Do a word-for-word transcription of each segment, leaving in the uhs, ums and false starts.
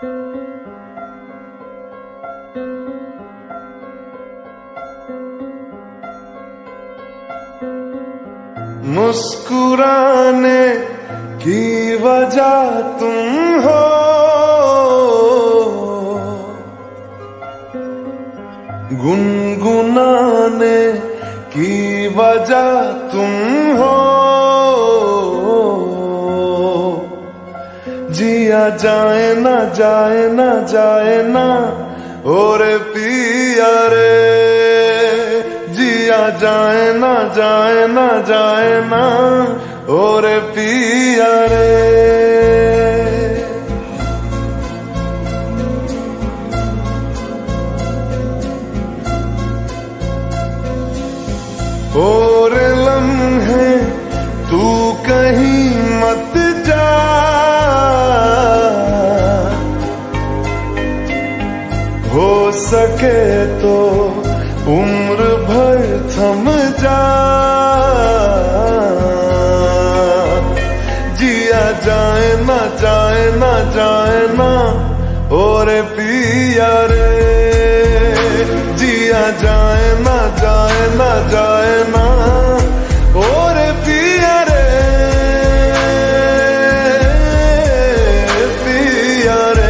मुस्कुराने की वजह तुम हो, गुनगुनाने की वजह तुम हो, जिया जाए ना जाए ना जाए ना और पिया रे, जिया जाए ना जाए ना जाए ना और पिया रे। और लम्हे तू कहीं मत जा, हो सके तो उम्र भर थम जा, जिया जाए ना जाए ना जाए ना और पिया रे, जिया जाए ना जाए ना जाए ना और पिया रे, पिया रे।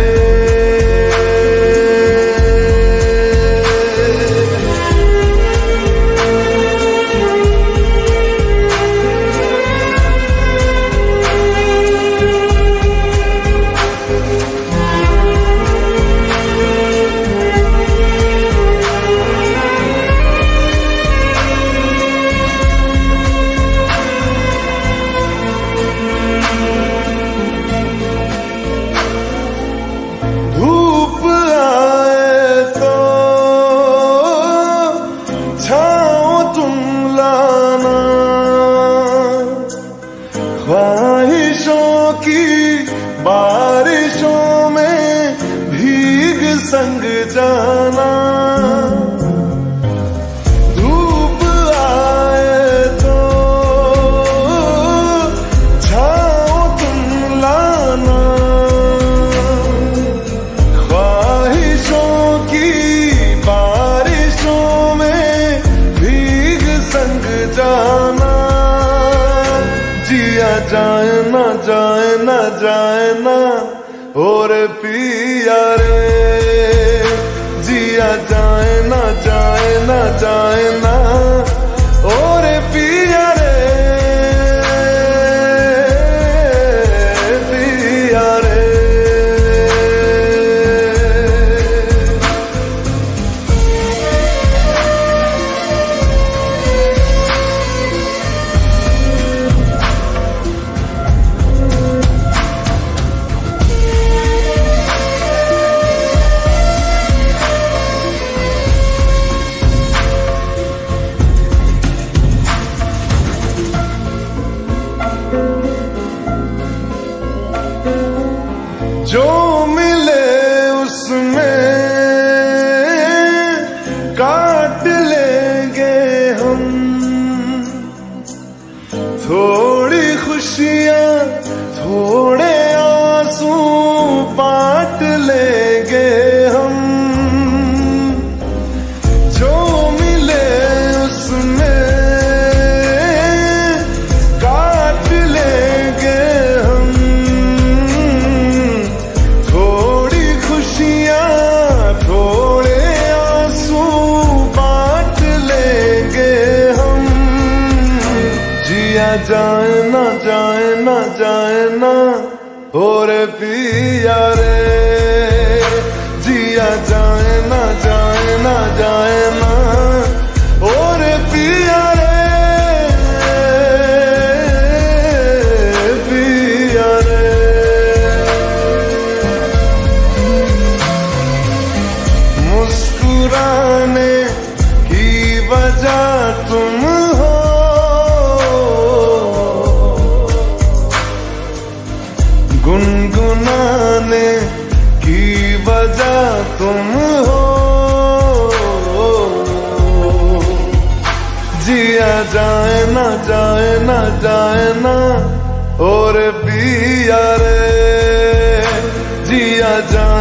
ख्वाहिशों की बारिशों में भीग संग जाना, धूप आए तो छाओ तुम लाना, ख्वाहिशों की बारिशों में भीग संग जाना, जिया जाए ना जाए ना जाए ना और पिया रे, जिया जाए ना जाए ना जाए ना और पिया रे, पिया रे। जो मिले उसमें काट लेंगे हम, थोड़ी खुशियां थोड़े आंसू बांट लेंगे हम, जो मिले उसमें काट लेंगे हम, थोड़ी खुशियां थोड़े आंसू बांट लेंगे हम, जिया जाए ना जाए ना जाए ना और पिया रे, जिया जाए ना जाए ना जाए ना और पिया रे, पिया रे। मुस्कुराने की वजह तुम हो, गुनगुनाने की वजह तुम हो, जिया जाए ना जाए ना जाए ना और पिया रे, जिया जाए